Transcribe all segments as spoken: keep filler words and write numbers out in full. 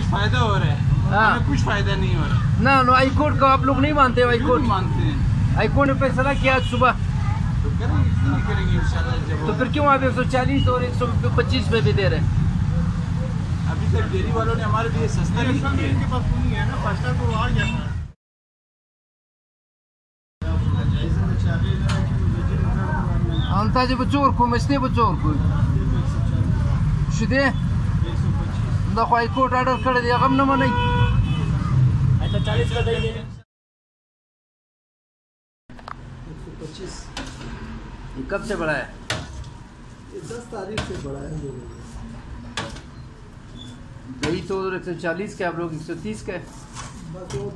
फायदा हो रहा है, हमें कुछ फायदा नहीं हो रहा। ना नो हाई कोर्ट का आप लोग नहीं मानते? हाई कोर्ट मानते हैं, हाई कोर्ट ने फैसला किया आज सुबह, तो करेंगे नहीं करेंगे इंशाल्लाह। जब तो फिर क्यों आप एक सौ चालीस और एक सौ पच्चीस पे भी दे रहे हैं? अभी तक डेयरी वालों ने हमारे लिए सस्ता नहीं किया। इनके पास नहीं है ना, फर्स्ट तो आ गया। Antalya băcior, cum este băcior cu? Și de? Da, cu ai court order करे दिया कम न मनाई। ऐसा चालीस का देंगे। एक सौ पच्चीस। ये कब से बढ़ा है? ये दस तारीख से बढ़ा है। यही तो एक सौ चालीस के, आप लोग एक सौ तीस के। बस वो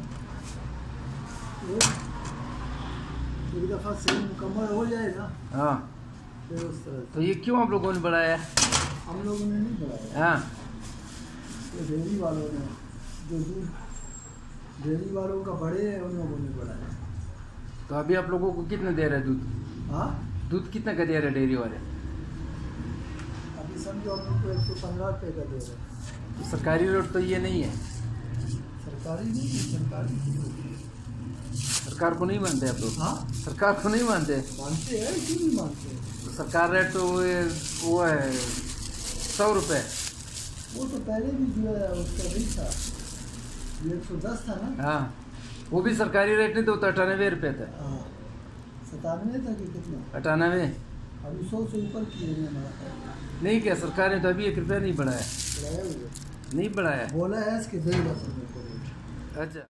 एक दफ़ा सेल मुकम्मल हो जाए ना, हाँ, फिर उस तरह। तो ये क्यों आप लोगों ने बढ़ाया? हम लोगों ने नहीं बढ़ाया, हाँ, ये डेयरी वालों ने, जो दूध डेयरी वालों का बड़े हैं उन लोगों ने बढ़ाया। तो अभी आप लोगों को कितने दे रहे हैं दूध? हाँ, दूध कितने का दे रहे हैं डेयरी वाले? अभी समझो हम लोग को एक सौ पंद्रह रुपये का दे रहे हैं। तो सरकारी रेट तो ये नहीं है। सरकारी नहीं, सरकारी सरकार को नहीं मानते आप लोग? हाँ, सरकार को नहीं मानते? मानते हैं, क्यों नहीं मानते? तो सरकार रेट तो वो वो है सौ रुपये। वो तो पहले भी जो है उसका नहीं था, ये एक सौ दस था ना। हाँ, वो भी सरकारी रेट नहीं, तो अठानवे रुपये था। हाँ, सतानवे था कि कितना? अठानवे। अभी सौ से ऊपर किए हैं हमारा। नहीं क्या सरकार ने तो अभी एक रुपया नहीं बढ़ाया? बढ़ाया हुआ नहीं बढ़ाया? बोला है इसके देगा। अच्छा।